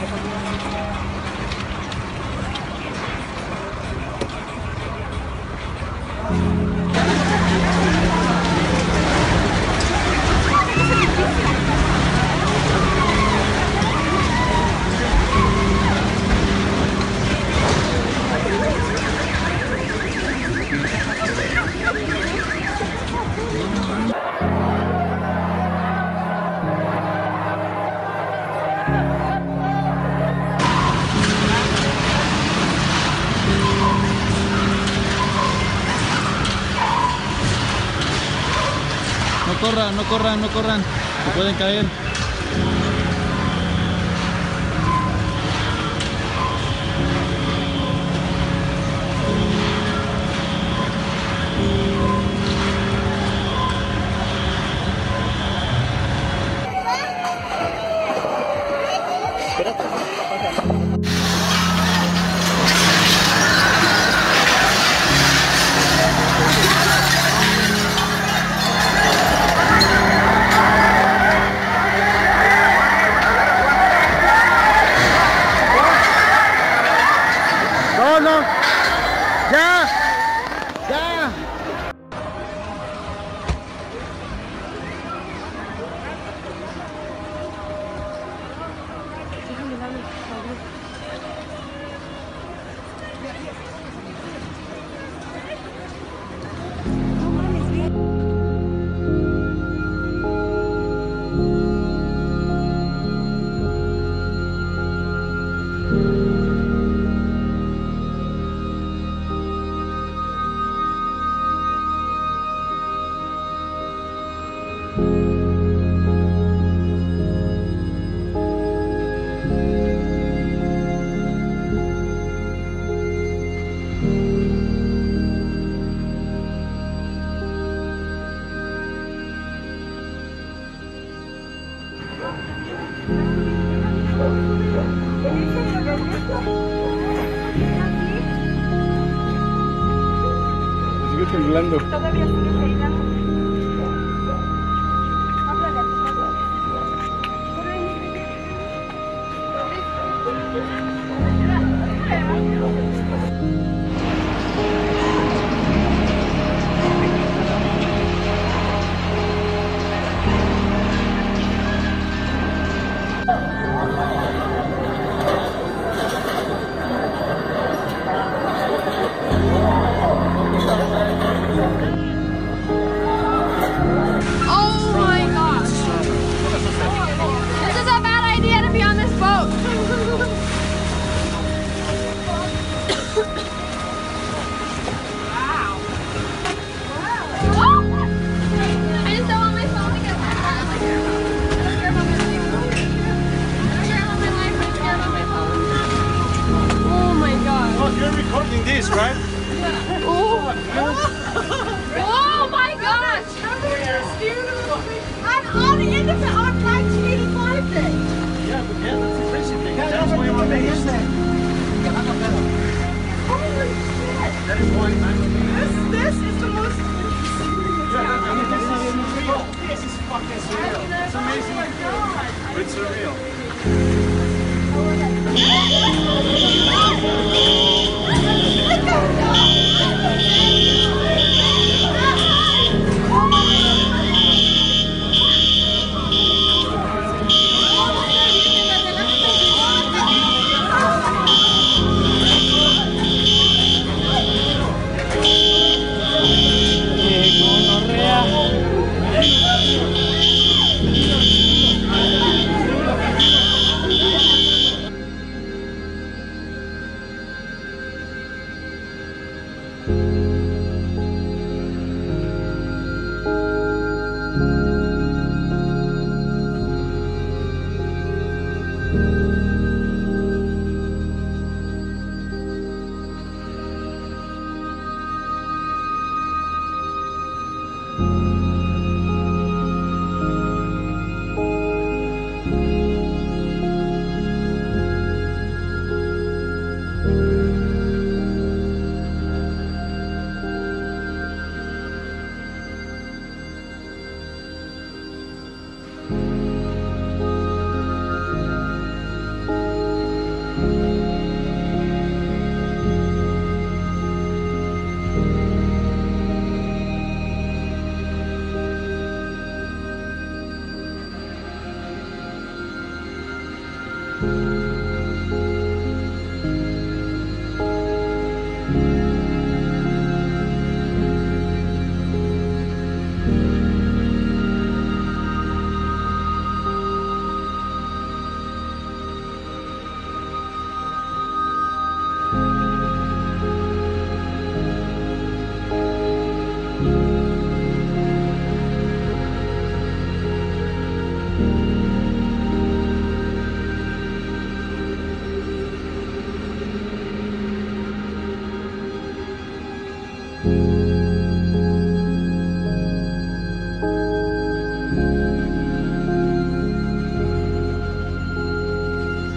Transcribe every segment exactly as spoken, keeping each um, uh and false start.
No corran, no corran, no corran, se pueden caer. No, no, ya, ya. Sigue temblando. Todavía sigue temblando. Háblale a tu padre. This, right? Oh, oh my gosh! I'm on the end of the on nineteen eighty-five thing. Yeah, but yeah, that's the crazy thing. That's why I'm amazed. Holy shit! That is why I'm This, this is the most. Yeah, I mean, this is surreal. This is fucking surreal. It's amazing. Oh my God. It's surreal. Gonorrea.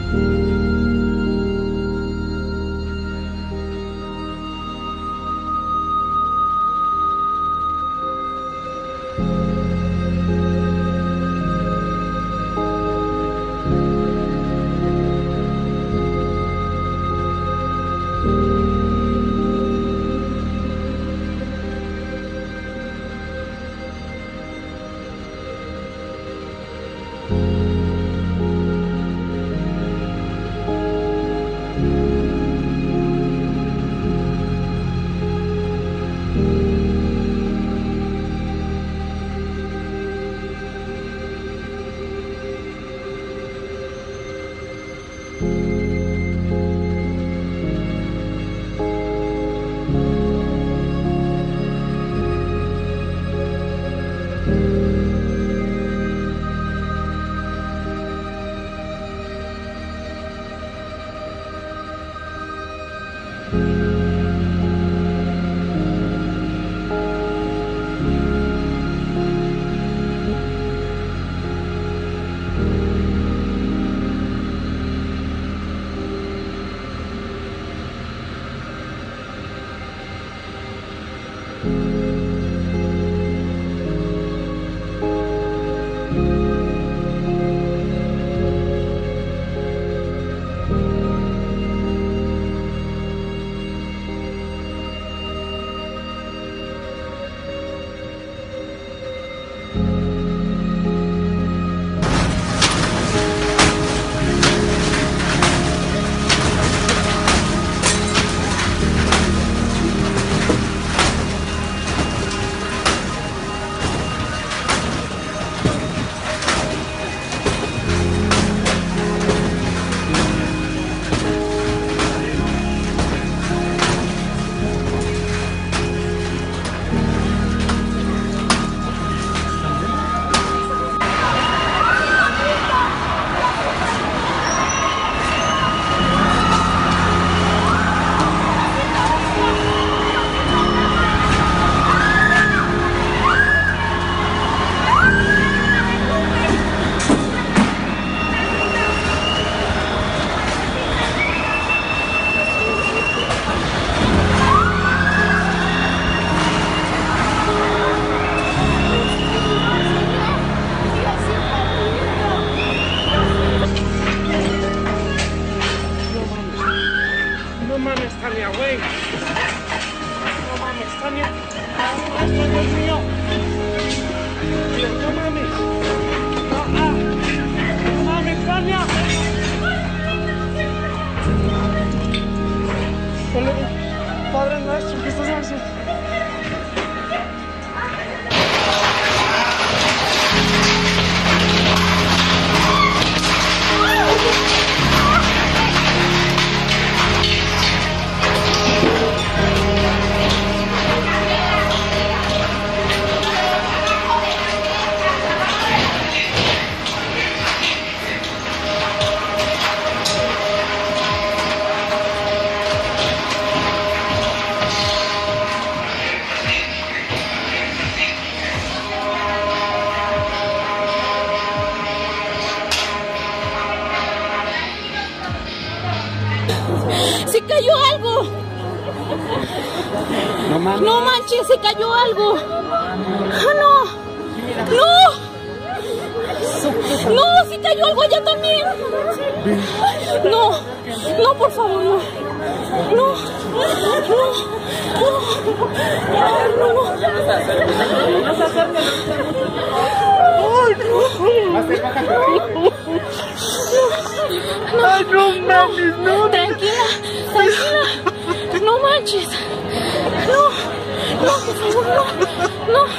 Tania, güey. No mames, Tania. Esto, Dios mío. No mames. No, ah. No mames, Tania. Padre nuestro, ¿qué estás haciendo? ¡Se cayó algo! No mames. ¡No manches! ¡Se cayó algo! ¡Ah, no! ¡No! ¡No! ¡Se cayó algo allá también! ¡No! ¡No, por favor! ¡No! ¡No! ¡No! ¡No! ¡Ay, no mames! ¡No! Tranquila, tranquila. No manches. No, no, por favor, no. No.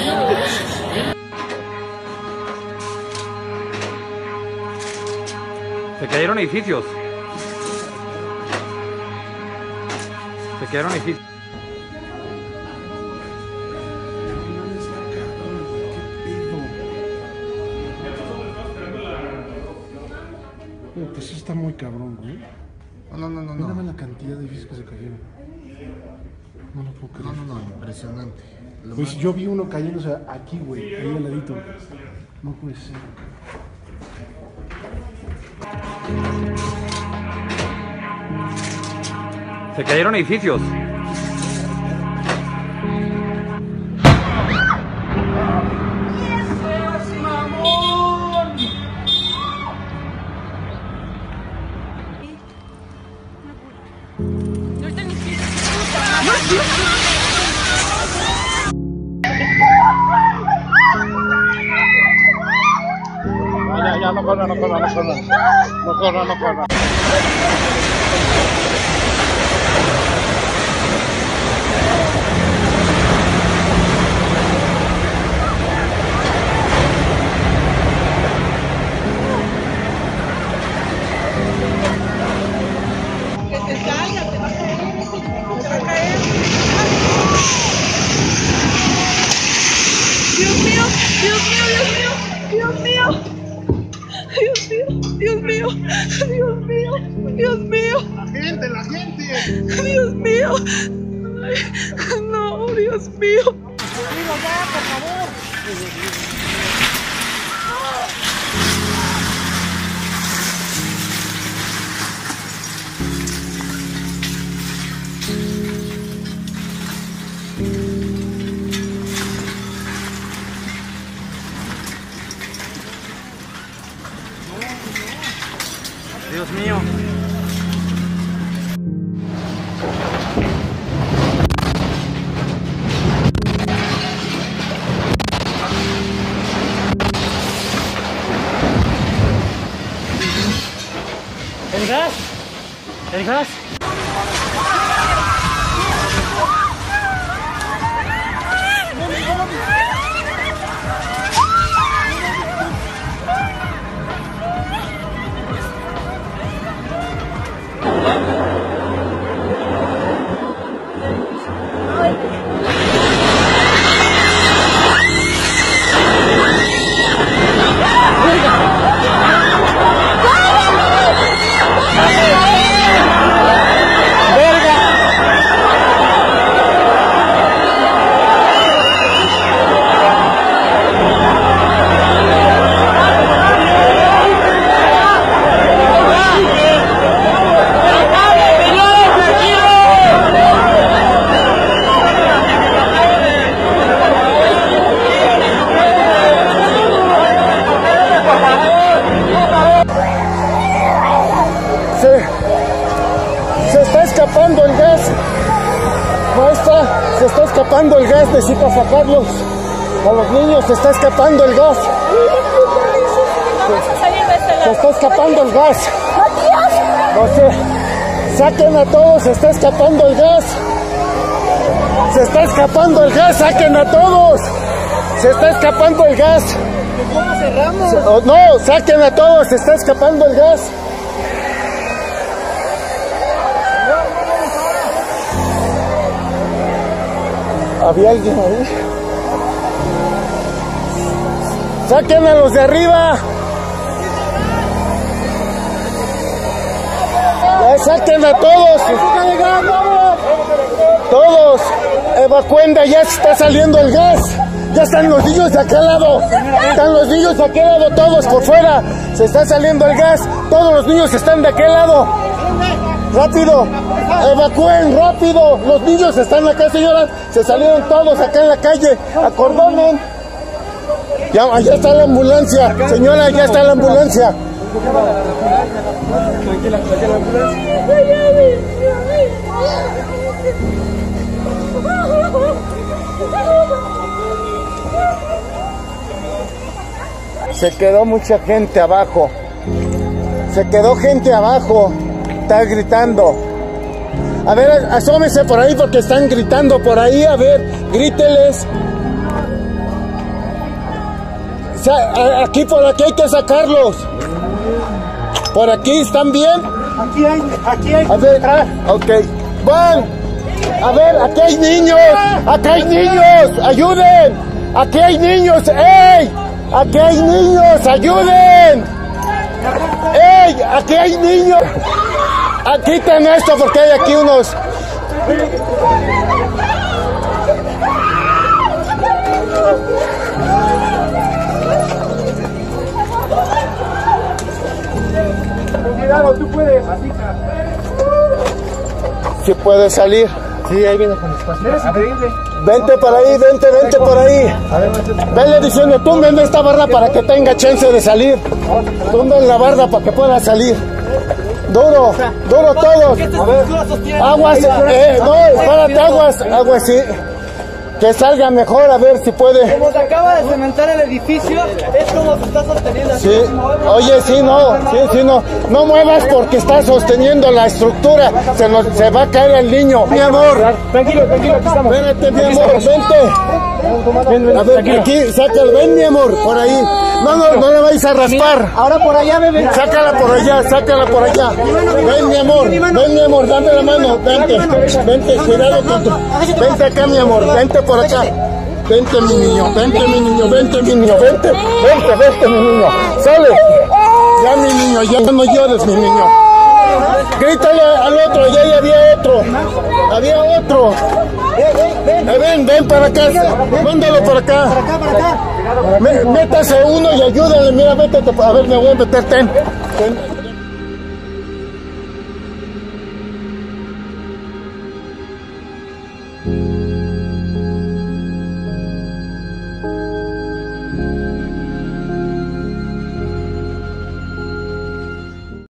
Se cayeron edificios. Se cayeron edificios. Pues sí está muy cabrón, güey. No, no, no, Mira no. la cantidad de edificios que se cayeron. No lo puedo creer. No, no, no, impresionante. Lo Pues más- yo vi uno cayéndose aquí, güey, ahí al ladito. No puede ser. Se cayeron edificios. Ya, ya, no corra, no corra, no corra. No corra, no corra. Dios mío, Dios mío, Dios mío, Dios mío, Dios mío, Dios mío, Dios mío, La gente, la gente. Dios mío, ay, no, Dios mío. Dios mío. El gas. El gas. Se está escapando el gas. Maestra, se está escapando el gas. Necesita sacarlos. A los niños se está escapando el gas. Se está escapando el gas. No sé. Saquen a todos. Se está escapando el gas. Se está escapando el gas. Saquen a todos. Se está escapando el gas. ¿Cómo cerramos? Se- oh, no, saquen a todos. Se está escapando el gas. ¿Había alguien ahí? ¡Saquen a los de arriba! ¡Ya saquen a todos! ¡Todos! ¡Evacúen de allá! ¡Se está saliendo el gas! ¡Ya están los niños de aquel lado! ¡Están los niños de aquel lado! ¡Todos por fuera! ¡Se está saliendo el gas! ¡Todos los niños están de aquel lado! ¡Rápido! ¡Evacúen! ¡Rápido! Los niños están acá, señoras. Se salieron todos acá en la calle. ¡Acordonen! Ya, allá está la ambulancia. Señora, ya está la ambulancia. Tranquila, tranquila, la ambulancia. Se quedó mucha gente abajo. Se quedó gente abajo. Está gritando. A ver, asómese por ahí porque están gritando por ahí. A ver, gríteles. Sa- a- Aquí por aquí hay que sacarlos. Por aquí, ¿están bien? Aquí hay, aquí hay. A ver, ok. Van. A ver, aquí hay niños. Aquí hay niños. Ayuden. Aquí hay niños. ¡Ey! Aquí hay niños. Ayuden. ¡Ey! Aquí hay niños. Aquí quiten esto porque hay aquí unos. cuidado, tú puedes. Sí puedes salir. Sí, ahí viene con espacio. Eres increíble. Vente para ahí, vente, vente por ahí. Venle diciendo, tumben esta barra para que tenga chance de salir. Tumben la barra para que pueda salir. Duro, duro todos. Aguas, eh, no, espérate, aguas, aguas, sí. Que salga mejor, a ver si puede. Como se acaba de cementar el edificio, es como se está sosteniendo así. Sí, oye, sí, no, sí, sí, no. No muevas porque está sosteniendo la estructura. Se, nos, se va a caer el niño. Mi amor. Tranquilo, tranquilo, aquí estamos. Espérate, mi amor, vente. A ver, aquí, sácala, ven, mi amor, por ahí. No, no, no la vais a raspar. Ahora por allá, bebé. Sácala por allá, sácala por allá. Ven, mi amor, ven, mi amor, dame la mano, vente, vente, cuidado con tu... Vente acá, mi amor, vente por acá. Vente, mi niño, vente, mi niño, vente, mi niño, vente, vente, vente, mi niño. Sale. Ya, mi niño, ya no llores, mi niño. Grítale al otro, ya, ya había otro. Había otro. Eh, ven, ven para acá. Mándalo para acá. Métase uno y ayúdale. Mira, vete. A ver, me voy a meter. Ten. Ten.